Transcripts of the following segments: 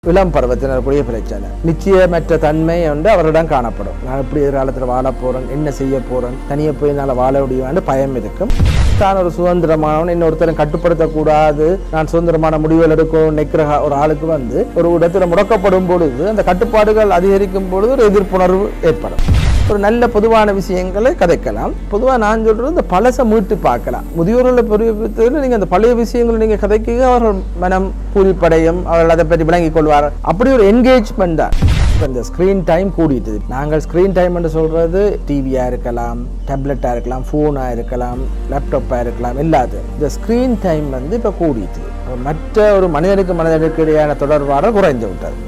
இளம் பருவத்தினருக்குரிய பிரச்சனை. நிச்சயமற்ற தன்மை வந்து அவரிடம் காணப்படும். நான் எப்படி எதிர்காலத்தில் வாழ போறேன், என்ன செய்ய போறேன், தனியே போய் என்னால் வாழ முடியும்னு பயம் இருக்கும். தான் ஒரு சுதந்திரமானவன், இன்னொருத்தரும் கட்டுப்படுத்தக்கூடாது, நான் சுதந்திரமான முடிவுகள் எடுக்கணும் நினைக்கிற ஒரு ஆளுக்கு வந்து ஒரு இடத்துல முடக்கப்படும் பொழுது அந்த கட்டுப்பாடுகள் அதிகரிக்கும் பொழுது ஒரு எதிர்ப்புணர்வு ஏற்படும். ஒரு நல்ல பொதுவான விஷயங்களை கதைக்கலாம். பொதுவாக நான் சொல்றது இந்த பழசை மீட்டு பார்க்கலாம். முதியோர்களை பொறுத்தவரை நீங்கள் அந்த பழைய விஷயங்களை நீங்கள் கதைக்க அவர்கள் மனம் பூரிப்படையும், அவர்கள் அதை பற்றி விளங்கிக் கொள்வார். அப்படி ஒரு என்கேஜ்மெண்ட் தான். இப்போ இந்த ஸ்க்ரீன் டைம் கூடிட்டு, நாங்கள் ஸ்க்ரீன் டைம் என்று சொல்றது டிவியாக இருக்கலாம், டேப்லெட்டாக இருக்கலாம், ஃபோனாக இருக்கலாம், லேப்டாப்பாக இருக்கலாம், எல்லாத்தையும் இந்த ஸ்க்ரீன் டைம் வந்து இப்போ கூடிட்டு மற்ற ஒரு மனிதனுக்கு இடையான தொடர்பாக குறைந்து விட்டது.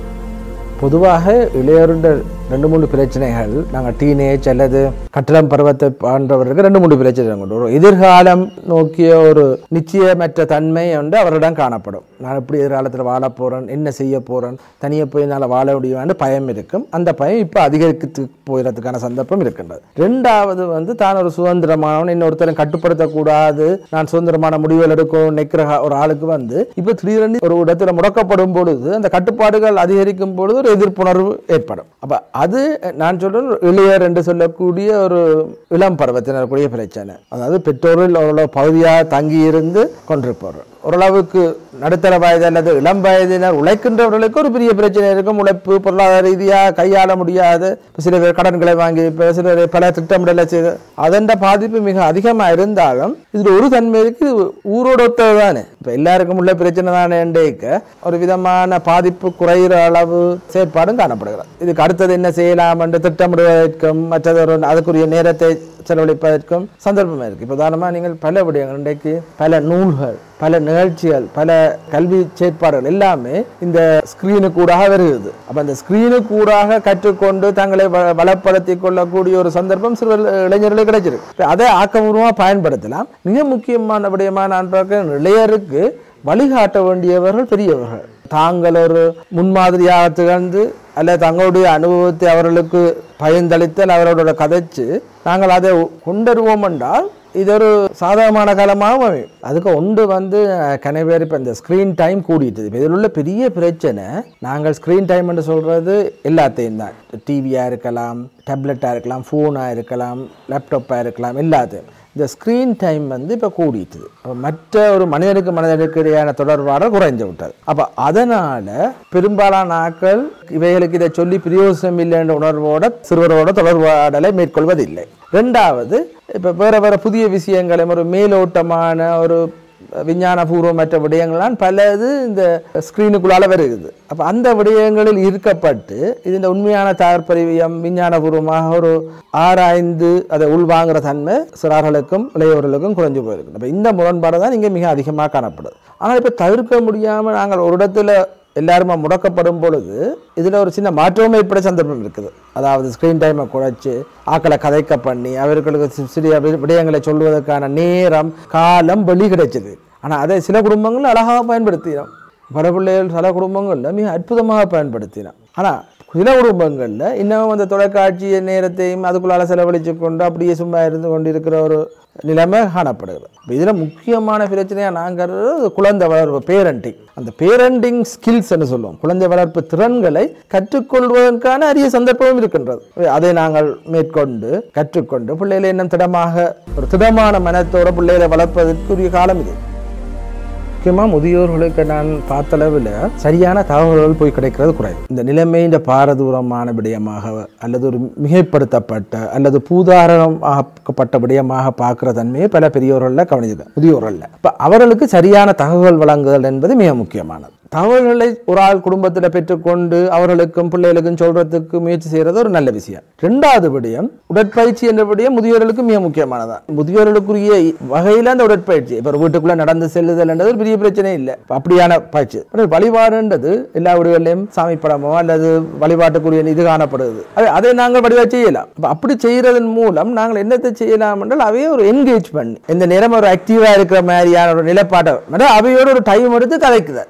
பொதுவாக இளையோருடைய 2-3 பிரச்சனைகள், நாங்கள் டீனேஜ் அல்லது கட்டளம் பருவத்தை பாண்டவர்களுக்கு 2-3 பிரச்சனை கொண்டு ஒரு எதிர்காலம் நோக்கிய ஒரு நிச்சயமற்ற தன்மை வந்து அவரிடம் காணப்படும். நான் எப்படி எதிர்காலத்தில் வாழ போறேன், என்ன செய்ய போறேன், தனியே போய் என்னால் வாழ முடியும்னு பயம் இருக்கும். அந்த பயம் இப்போ அதிகரித்து போகிறதுக்கான சந்தர்ப்பம் இருக்கின்றது. 2வது வந்து தான் ஒரு சுதந்திரமானவன், இன்னொருத்தரும் கட்டுப்படுத்தக்கூடாது, நான் சுதந்திரமான முடிவுகள் எடுக்கணும் நினைக்கிற ஒரு ஆளுக்கு வந்து இப்போ திடீரென்று ஒரு இடத்துல முடக்கப்படும் பொழுது அந்த கட்டுப்பாடுகள் அதிகரிக்கும் பொழுது ஒரு எதிர்ப்புணர்வு ஏற்படும். அப்ப அது நான் சொல்றேன் இளையர் என்று சொல்லக்கூடிய ஒரு இளம் பருவத்தினருக்குரிய பிரச்சனை. அதாவது பெற்றோர்கள் ஓரளவு பகுதியாக தங்கி இருந்து கொண்டிருப்பார்கள். ஓரளவுக்கு நடுத்தர வயது அல்லது இளம் வயதினர் உழைக்கின்றவர்களுக்கு ஒரு பெரிய பிரச்சனை இருக்கும். உழைப்பு பொருளாதார ரீதியாக கையாள முடியாது, சில பேர் கடன்களை வாங்கி, சில பேர் பல திட்டமிடலை செய்து அதன் பாதிப்பு மிக அதிகமாக இருந்தாலும் இதில் ஒரு தன்மை இருக்கு, ஊரோட ஒத்தது தானே. இப்போ எல்லாருக்கும் உள்ள பிரச்சனை தானே என்றேக்க ஒரு விதமான பாதிப்பு குறைகிற அளவு செயற்பாடும் காணப்படுகிறது. இதுக்கு அடுத்தது என்ன செய்யலாம் என்று திட்டமிடுவதற்கும் மற்றது அதுக்குரிய நேரத்தை செலவழிப்பதற்கும் சந்தர்ப்பமாக இருக்குது. இப்போ உதாரணமாக நீங்கள் பல விடயங்கள் இன்றைக்கு பல நூல்கள், பல நிகழ்ச்சிகள், பல கல்வி செயற்பாடுகள் எல்லாமே இந்த ஸ்கிரீனுக்கூடாக வருகிறது. அப்போ அந்த ஸ்கிரீனுக்கூடாக கற்றுக்கொண்டு தங்களை வளப்படுத்திக் கொள்ளக்கூடிய ஒரு சந்தர்ப்பம் சில இளைஞர்களுக்கு கிடைச்சிருக்கு. அதை ஆக்கபூர்வமாக பயன்படுத்தலாம். மிக முக்கியமான விடயமாக நான் பார்க்க இளையருக்கு வழிகாட்ட வேண்டியவர்கள் பெரியவர்கள். தாங்கள் ஒரு முன்மாதிரியாக திகழ்ந்து அல்ல தங்களுடைய அனுபவத்தை அவர்களுக்கு பயந்தளித்தல், அவர்களோட கதைச்சு நாங்கள் அதை கொண்டுருவோம் என்றால் இது ஒரு சாதகமான காலமாக அதுக்கு ஒன்று வந்து கனவேர். இப்போ இந்த ஸ்க்ரீன் டைம் கூடிட்டு இதில் உள்ள பெரிய பிரச்சனை, நாங்கள் ஸ்க்ரீன் டைம் என்று சொல்கிறது எல்லாத்தையும் தான். டிவியாக இருக்கலாம், டேப்லெட்டாக இருக்கலாம், ஃபோனாக இருக்கலாம், லேப்டாப்பாக இருக்கலாம், எல்லாத்தையும் இந்த ஸ்க்ரீன் டைம் வந்து இப்போ கூடிட்டு மற்ற ஒரு மனிதனுக்கு இடையான தொடர்பாக குறைஞ்சு விட்டது. அப்போ அதனால் பெரும்பாலான ஆட்கள் இவைகளுக்கு இதை சொல்லி பிரயோசனம் இல்லை என்ற உணர்வோட சிறுவரோட தொடர்பாடலை மேற்கொள்வதில்லை. 2வது இப்போ வேறு புதிய விஷயங்களை ஒரு மேலோட்டமான ஒரு விஞ்ஞானபூர்வமற்ற விடயங்கள்லாம் பலது இந்த ஸ்க்ரீனுக்குள்ளால வருகிறது. அப்போ அந்த விடயங்களில் ஈர்க்கப்பட்டு இது உண்மையான தாற்பரிவியம் விஞ்ஞானபூர்வமாக ஒரு ஆராய்ந்து அதை உள்வாங்குற தன்மை சிறார்களுக்கும் இளையவர்களுக்கும் குறைஞ்சு போயிருக்கு. அப்போ இந்த முரண்பாடு தான் இங்கே மிக அதிகமாக காணப்படுது. ஆனால் இப்போ தவிர்க்க முடியாமல் நாங்கள் ஒரு இடத்துல எல்லாருமா முடக்கப்படும் பொழுது இதில் ஒரு சின்ன மாற்றமே ஏற்பட சந்தர்ப்பம் இருக்குது. அதாவது ஸ்க்ரீன் டைமை குறைச்சி ஆக்களை கதைக்க பண்ணி அவர்களுக்கு சிறிய விடயங்களை சொல்வதற்கான நேரம் காலம் வெளி கிடைச்சிது. ஆனால் அதை சில குடும்பங்கள் அழகாக பயன்படுத்தினோம். பல பிள்ளைகள் சில குடும்பங்களில் மிக அற்புதமாக பயன்படுத்தினோம். ஆனால் சில குடும்பங்களில் இன்னமும் அந்த தொலைக்காட்சி நேரத்தையும் அதுக்குள்ளால செலவழித்து கொண்டு அப்படியே சும்மா இருந்து கொண்டு இருக்கிற ஒரு நிலைமை காணப்படுகிறது. இதில் முக்கியமான பிரச்சனையாக நாங்கள் குழந்தை வளர்ப்பு பேரண்டிங், அந்த பேரண்டிங் ஸ்கில்ஸ் என்று சொல்லுவோம். குழந்தை வளர்ப்பு திறன்களை கற்றுக்கொள்வதற்கான அரிய சந்தர்ப்பமும் இருக்கின்றது. அதை நாங்கள் மேற்கொண்டு கற்றுக்கொண்டு பிள்ளைகளை இன்னும் ஒரு திடமான மனத்தோட பிள்ளைகளை வளர்ப்பதற்குரிய காலம் இது. முக்கியமாக முதியோர்களுக்கு நான் பார்த்தளவில் சரியான தகவல்கள் போய் கிடைக்கிறது குறைவு. இந்த நிலைமையின் பாரதூரமான விடயமாக அல்லது ஒரு மிகைப்படுத்தப்பட்ட அல்லது பூதாரணமாக்கப்பட்ட விடயமாக பார்க்குற தன்மையை பல பெரியோர்களில் கவனிச்சுது முதியோர்களில். இப்போ அவர்களுக்கு சரியான தகவல் வழங்குதல் என்பது மிக முக்கியமானது. தகவல்களை ஒரு ஆள் குடும்பத்தில் பெற்றுக்கொண்டு அவர்களுக்கும் பிள்ளைகளுக்கும் சொல்றதுக்கு முயற்சி செய்யறது ஒரு நல்ல விஷயம். 2வது விடயம் உடற்பயிற்சி என்ற விடயம் முதியோர்களுக்கு மிக முக்கியமானதான். முதியோர்களுக்குரிய வகையில் அந்த உடற்பயிற்சி இப்போ வீட்டுக்குள்ள நடந்து செல்லுதல் என்றது ஒரு பெரிய பிரச்சனை இல்லை. அப்படியான பயிற்சி வழிபாடுன்றது எல்லா வீடுகளிலும் சாமி படமோ அல்லது வழிபாட்டுக்குரிய இது காணப்படுது. அதை நாங்கள் வடிவா செய்யலாம். அப்படி செய்யறதன் மூலம் நாங்கள் என்னத்தை செய்யலாம் என்றால் அவையே ஒரு என்கேஜ்மெண்ட், இந்த நேரம் ஒரு ஆக்டிவா இருக்கிற மாதிரியான ஒரு நிலைப்பாட்டை அவையோட ஒரு டைம் எடுத்து கதைக்குது. சும்மா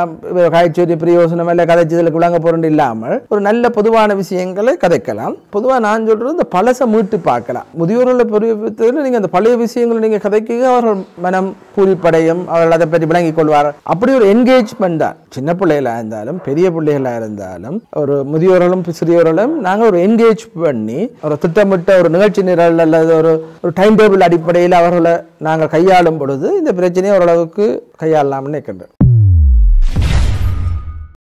காய்ச்சொல்லி பிரயோசனம் இல்லை கதைச்சதுக்கு விளங்க போறேன் இல்லாமல் ஒரு நல்ல பொதுவான விஷயங்களை கதைக்கலாம். பொதுவாக நான் சொல்றது இந்த பழசை மீட்டு பார்க்கலாம். முதியோர்களை பொறுத்தவரை நீங்க அந்த பழைய விஷயங்களை நீங்க கதைக்க அவர்கள் மனம் பூரிப்படையும், அவர்கள் அதை பற்றி விளங்கிக் கொள்வார். அப்படி ஒரு என்கேஜ்மெண்ட் தான். சின்ன பிள்ளைகளா இருந்தாலும் பெரிய பிள்ளைகளா இருந்தாலும் ஒரு முதியோர்களும் சிறியோர்களும் நாங்கள் ஒரு என்கேஜ் பண்ணி ஒரு திட்டமிட்ட ஒரு நிகழ்ச்சி நிரல் அல்லது ஒரு டைம் டேபிள் அடிப்படையில் அவர்களை நாங்கள் கையாளும் பொழுது இந்த பிரச்சனையை ஓரளவுக்கு கையாளலாம்னு நினைக்கின்றோம்.